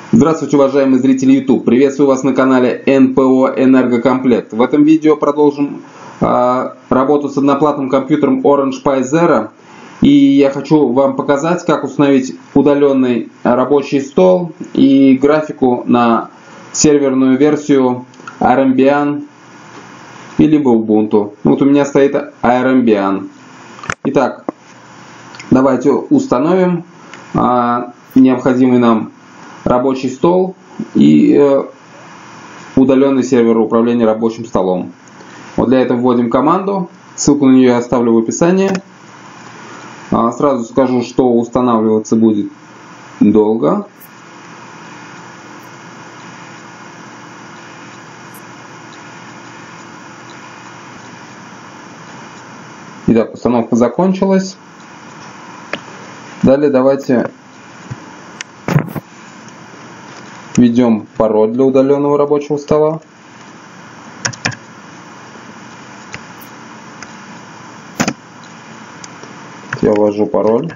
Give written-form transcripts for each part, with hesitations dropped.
Здравствуйте, уважаемые зрители YouTube! Приветствую вас на канале НПО Энергокомплект. В этом видео продолжим работу с одноплатным компьютером Orange Pi Zero. И я хочу вам показать, как установить удаленный рабочий стол и графику на серверную версию Arambian и либо Ubuntu. Вот у меня стоит Arambian. Итак, давайте установим необходимый нам рабочий стол и удаленный сервер управления рабочим столом. Вот для этого вводим команду, ссылку на нее я оставлю в описании. Сразу скажу, что устанавливаться будет долго. Итак, установка закончилась. Далее давайте введем пароль для удаленного рабочего стола. Я ввожу пароль.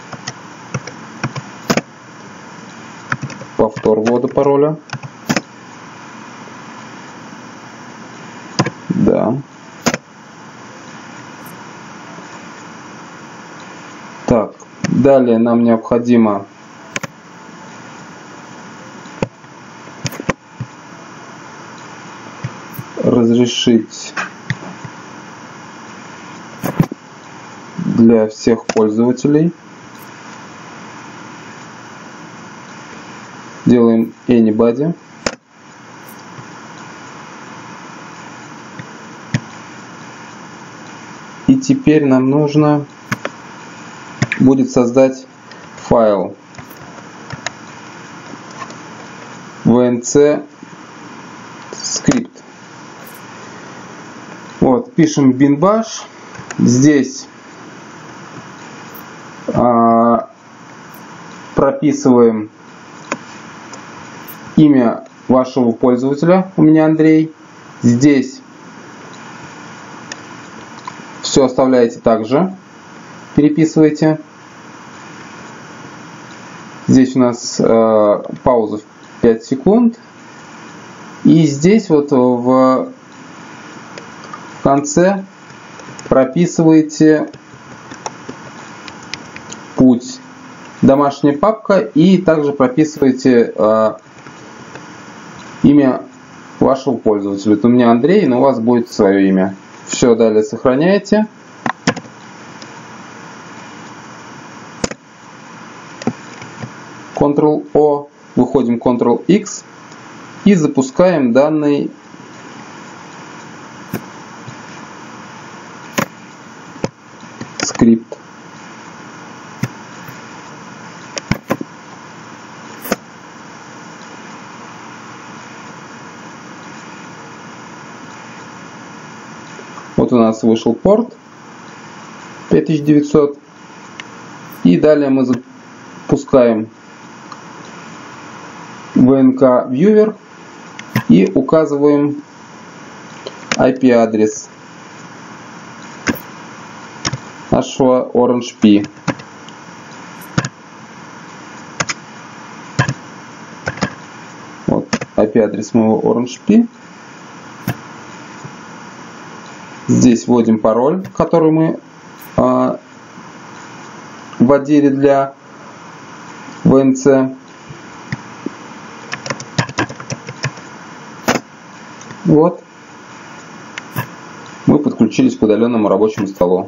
Повтор ввода пароля. Да. Так, далее нам необходимо разрешить для всех пользователей. Делаем Anybody. И теперь нам нужно будет создать файл VNC script. Вот, пишем bin bash. Здесь прописываем имя вашего пользователя. У меня Андрей. Здесь все оставляете также. Переписывайте. Здесь у нас пауза в 5 секунд. И здесь вот в конце прописываете путь. Домашняя папка, и также прописываете имя вашего пользователя. Это у меня Андрей, но у вас будет свое имя. Все, далее сохраняете. Ctrl-O, выходим Ctrl-X и запускаем данный скрипт. Вот у нас вышел порт 5900. И далее мы запускаем VNC Viewer и указываем IP-адрес нашего Orange Pi. Вот IP-адрес моего Orange Pi. Здесь вводим пароль, который мы вводили для VNC. Вот. Мы подключились к удаленному рабочему столу.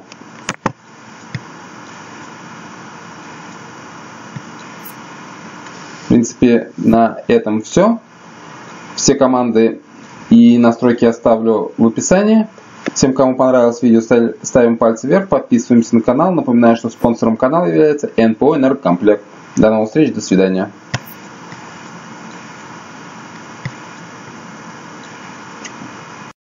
В принципе, на этом все. Все команды и настройки оставлю в описании. Всем, кому понравилось видео, ставим пальцы вверх, подписываемся на канал. Напоминаю, что спонсором канала является НПО Энергокомплект. До новых встреч, до свидания.